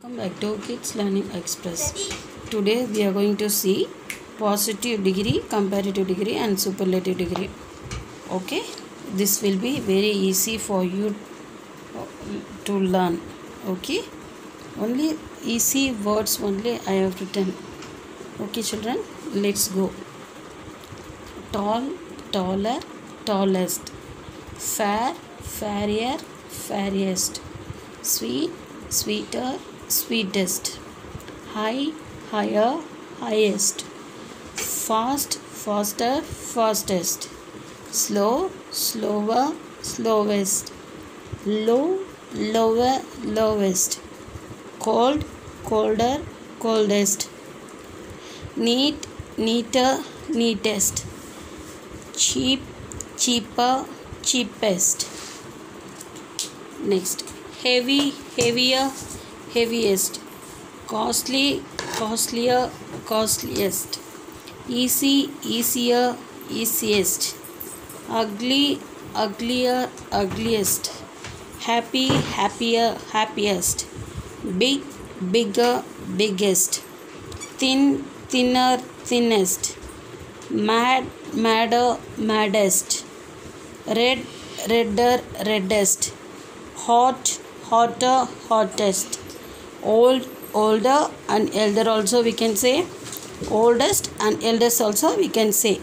Welcome back to Kids Learning Express. Today we are going to see positive degree, comparative degree and superlative degree. Okay, this will be very easy for you to learn. Okay, only easy words only I have written. Okay children, let's go. Tall, taller, tallest. Fair, fairer, fairest. Sweet, sweeter, sweetest. High, higher, highest. Fast, faster, fastest. Slow, slower, slowest. Low, lower, lowest. Cold, colder, coldest. Neat, neater, neatest. Cheap, cheaper, cheapest. Next, heavy, heavier, heaviest. Costly, costlier, costliest. Easy, easier, easiest. Ugly, uglier, ugliest. Happy, happier, happiest. Big, bigger, biggest. Thin, thinner, thinnest. Mad, madder, maddest. Red, redder, reddest. Hot, hotter, hottest. Old, older and elder also we can say. Oldest and eldest also we can say.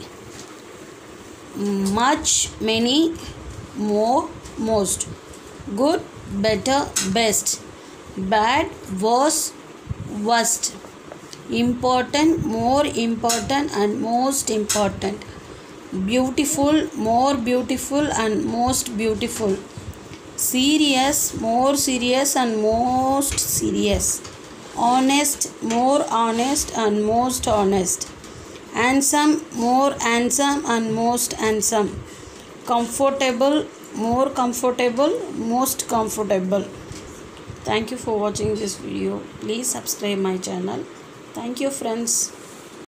Much, many, more, most. Good, better, best. Bad, worse, worst. Important, more important and most important. Beautiful, more beautiful and most beautiful. Serious, more serious and most serious. Honest, more honest and most honest. Handsome, more handsome and most handsome. Comfortable, more comfortable, most comfortable. Thank you for watching this video. Please subscribe my channel. Thank you friends.